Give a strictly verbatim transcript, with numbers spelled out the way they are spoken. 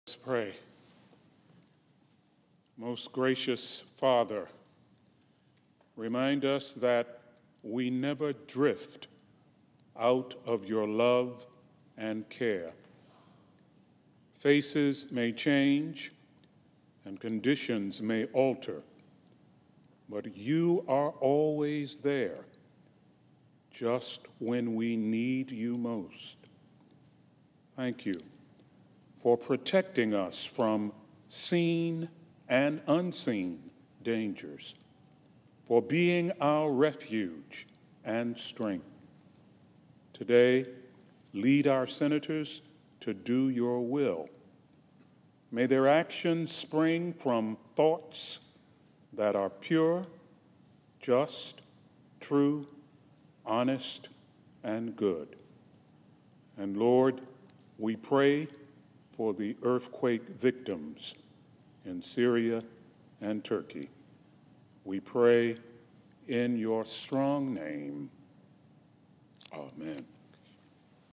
Let's pray. Most gracious Father, remind us that we never drift out of your love and care. Faces may change and conditions may alter, but you are always there, just when we need you most. Thank you for protecting us from seen and unseen dangers, for being our refuge and strength. Today, lead our senators to do your will. May their actions spring from thoughts that are pure, just, true, honest, and good. And Lord, we pray for the earthquake victims in Syria and Turkey. We pray in your strong name.